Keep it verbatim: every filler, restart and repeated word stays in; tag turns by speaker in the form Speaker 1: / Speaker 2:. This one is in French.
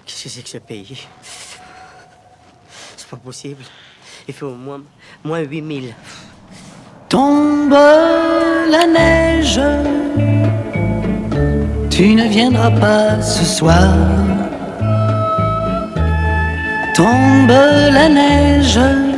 Speaker 1: Qu'est-ce que c'est que ce pays? C'est pas possible. Il fait au moins, moins huit mille.
Speaker 2: Tombe la neige, tu ne viendras pas ce soir. Tombe la neige,